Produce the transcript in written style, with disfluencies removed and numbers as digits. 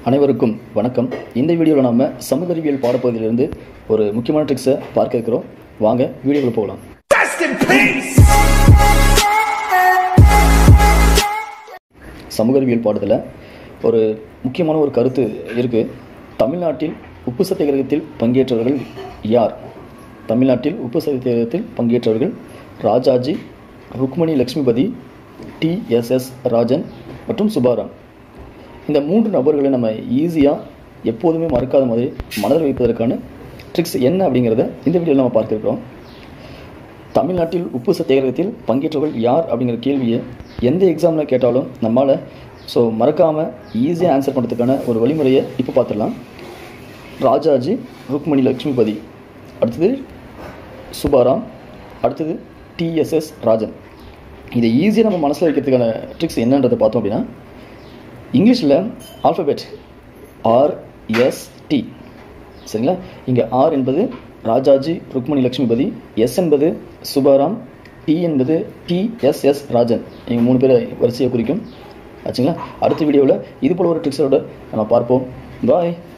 அனைவருக்கும் வணக்கம். இந்த வீடியோவில் நாம் சமூக அறிவியல் பாடப்பகுதியிலிருந்து ஒரு முக்கியமான ட்ரிக்ஸை பார்க்க இருக்கிறோம். வாங்க வீடியோவில் போகலாம். சமூக அறிவியல் பாடத்தில் ஒரு முக்கியமான ஒரு கருத்து இருக்குது. தமிழ்நாட்டில் உப்பு சத்தியாகிரகத்தில் பங்கேற்றவர்கள் யார்? தமிழ்நாட்டில் உப்பு சத்தியாகிரகத்தில் பங்கேற்றவர்கள் ராஜாஜி, ருக்மணி லக்ஷ்மிபதி, TSS ராஜன் மற்றும் சுபாராம். இந்த 3 நபர்களை நம்ம ஈஸியாக எப்போதுமே மறக்காத மாதிரி மனதில் வைப்பதற்கான ட்ரிக்ஸ் என்ன அப்படிங்கிறத இந்த வீடியோவில் நம்ம பார்த்துருக்கிறோம். தமிழ்நாட்டில் உப்பு சத்தியாகிரகத்தில் பங்கேற்றவர்கள் யார் அப்படிங்கிற கேள்வியை எந்த எக்ஸாமில் கேட்டாலும் நம்மளால் மறக்காமல் ஈஸியாக ஆன்சர் பண்ணுறதுக்கான ஒரு வழிமுறையை இப்போ பார்த்துடலாம். ராஜாஜி, ருக்மணி லக்ஷ்மிபதி, அடுத்தது சுபாராம், அடுத்தது TSS ராஜன். இதை ஈஸியாக நம்ம மனசில் வைக்கிறதுக்கான ட்ரிக்ஸ் என்னன்றதை பார்த்தோம் அப்படின்னா, இங்கிலீஷில் ஆல்ஃபபெட் RST, சரிங்களா? இங்கே R என்பது ராஜாஜி, ருக்மணி லக்ஷ்மிபதி, S என்பது சுபாராம், T என்பது TSS ராஜன். இங்கே 3 பேரை வரிசையை குறிக்கும். ஆச்சுங்களா? அடுத்த வீடியோவில் இது போல் ஒரு ட்ரிக்ஸோட நம்ம பார்ப்போம். பாய்.